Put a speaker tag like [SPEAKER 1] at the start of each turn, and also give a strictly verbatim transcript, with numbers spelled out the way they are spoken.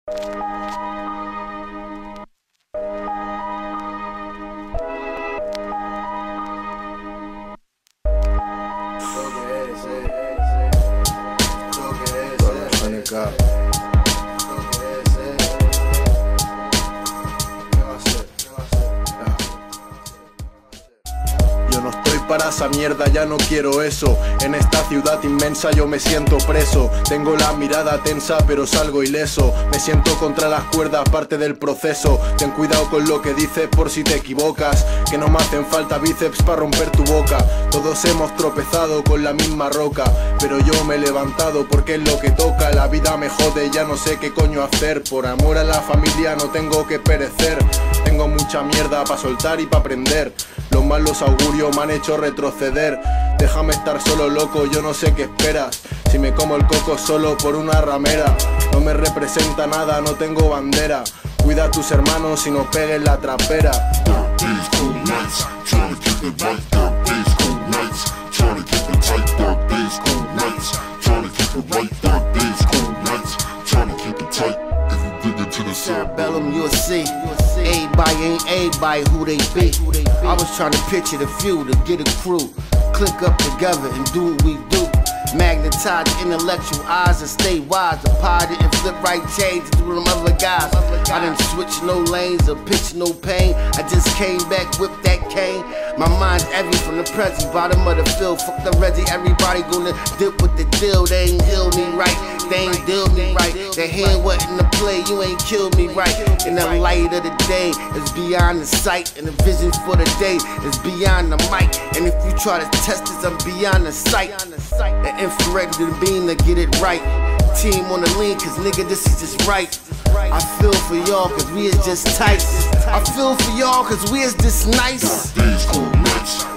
[SPEAKER 1] Yo no estoy para esa mierda, ya no quiero eso. En esta ciudad inmensa yo me siento preso. Tengo la mirada tensa pero salgo ileso. Me siento contra las cuerdas, parte del proceso. Ten cuidado con lo que dices por si te equivocas, que no me hacen falta bíceps para romper tu boca. Todos hemos tropezado con la misma roca, pero yo me he levantado porque es lo que toca. La vida me jode, ya no sé qué coño hacer. Por amor a la familia no tengo que perecer. Tengo mucha mierda pa' soltar y pa' aprender. Los malos augurios me han hecho retroceder. Déjame estar solo, loco, yo no sé qué esperas. Si me como el coco solo por una ramera, no me representa nada, no tengo bandera. Cuida a tus hermanos y no pegues la trapera.
[SPEAKER 2] Cerebellum, you'll see. Everybody ain't everybody who they be. I was trying to picture the few to get a crew, click up together and do what we do. Magnetize intellectual eyes and stay wise. The pie didn't flip right change to them other guys. I didn't switch no lanes or pitch no pain. I just came back with that cane. My mind's heavy from the present, bottom of the field. Fuck the Reggie, everybody gonna dip with the deal. They ain't heal me right, they ain't deal me right. Their hand wasn't the play, you ain't killed me right. In the light of the day, it's beyond the sight. And the vision for the day is beyond the mic. And if you try to test this, I'm beyond the sight. The infrared to the beam to get it right. Team on the lean, cause nigga, this is just right. I feel for y'all, cause we is just tight. I feel for y'all, cause we is just nice.
[SPEAKER 3] These cool nuts.